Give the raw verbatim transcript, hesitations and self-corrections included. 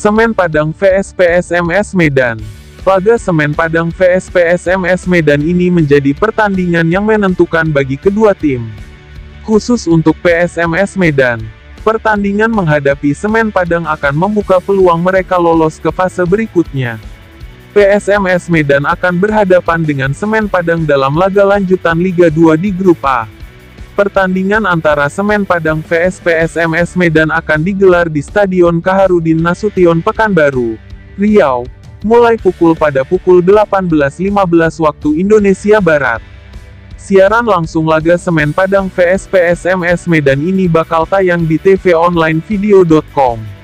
Semen Padang vs P S M S Medan. Laga Semen Padang vs P S M S Medan ini menjadi pertandingan yang menentukan bagi kedua tim. Khusus untuk P S M S Medan, pertandingan menghadapi Semen Padang akan membuka peluang mereka lolos ke fase berikutnya. P S M S Medan akan berhadapan dengan Semen Padang dalam laga lanjutan Liga dua di Grup A. Pertandingan antara Semen Padang vs P S M S Medan akan digelar di Stadion Kaharudin Nasution Pekanbaru, Riau, mulai pukul pada pukul delapan belas lima belas waktu Indonesia Barat. Siaran langsung laga Semen Padang vs P S M S Medan ini bakal tayang di t v online video titik com.